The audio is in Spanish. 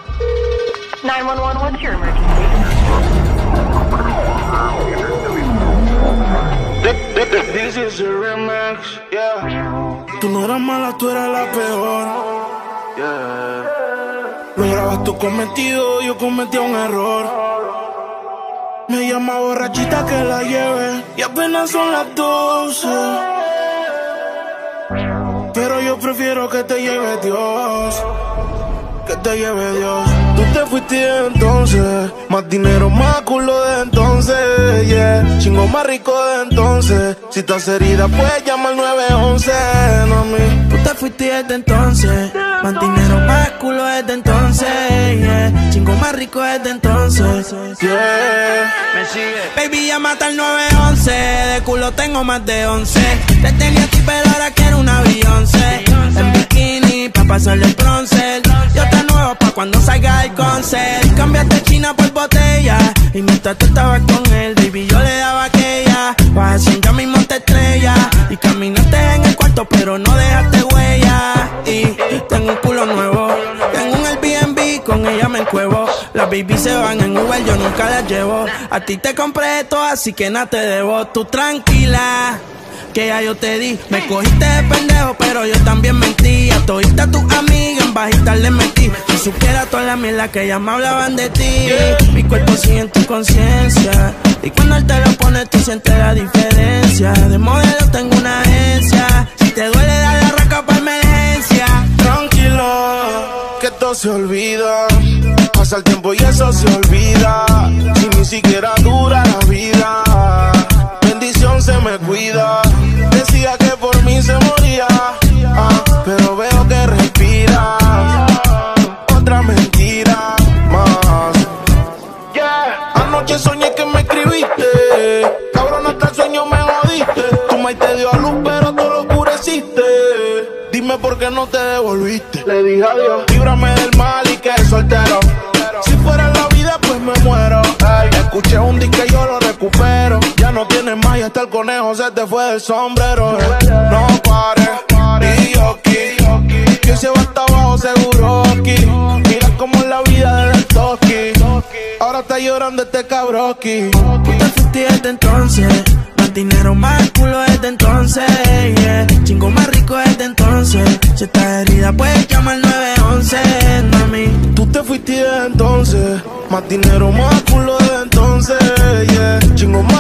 911, what's your emergency? This is a remix, yeah. Tú no eras mala, tú eras la peor. Yeah. Lo grabas tú cometido, yo cometí un error. Me llama borrachita que la lleve y apenas son las 12. Pero yo prefiero que te lleve Dios. Que te lleve Dios. Tú te fuiste entonces, más dinero, más culo de entonces, yeah. Chingo más rico de entonces. Si estás herida, puedes llamar al 911, no a mí. Tú te fuiste desde entonces, más dinero, más culo desde entonces, yeah. Chingo más rico desde entonces, yeah. Me sigue. Baby, llámate al 911, de culo tengo más de 11. Te tenía a ti, pero ahora quiero una Beyoncé. En bikini, pa' pasarle el bronce. Yo te nuevo pa' cuando salga el concert. Cambiaste China por botella, y mientras tú estabas con él, baby, yo le daba aquella. Vas ya mismo te estrella, y caminaste en el cuarto, pero no dejaste huella. Y tengo un culo nuevo, tengo un Airbnb, con ella me encuevo. Las baby se van en Uber, yo nunca las llevo. A ti te compré esto, así que nada te debo. Tú tranquila, que ya yo te di. Me cogiste de pendejo, pero yo también mentí. A todita tus amigas en bajita les metí. Si supiera toda la mierda que ellas me hablaban de ti, mi cuerpo sigue en tu conciencia, y cuando él te lo pone tú sientes la diferencia. De modelo tengo una agencia, si te duele dale la raca pa' emergencia. Tranquilo, que esto se olvida. Pasa el tiempo y eso se olvida. Si ni siquiera dura la vida, bendición se me cuida. Decía que por mí se moría, pero veo que respira. Otra mentira más, yeah. Anoche soñé que me escribiste, cabrón, hasta el sueño me jodiste. Tu maíz te dio a luz, pero tú lo oscureciste. Dime por qué no te devolviste. Le dije adiós. Líbrame del mal y que soltero. Si fuera la vida, pues me muero. Ay, escuché un disco y yo lo recupero. Ya no tienes más y hasta el conejo se te fue del sombrero. No pares, y yo aquí, que se va hasta abajo seguro aquí. Mira cómo es la vida del toki. Ahora está llorando este cabroki. Tú te fuiste desde entonces, más dinero, más culo desde entonces, yeah. Chingo más rico desde entonces. Si estás herida, puedes llamar al 911, no a mí. Tú te fuiste desde entonces, más dinero, más culo desde entonces, yeah. Chingo más